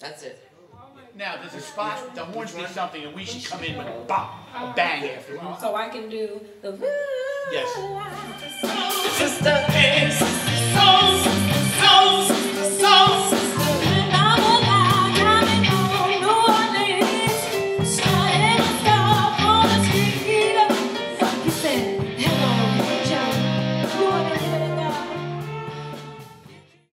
That's it. Now, there's a spot, the horns need something, and we should come in with a bang after. So I can do the. Yes. Sister.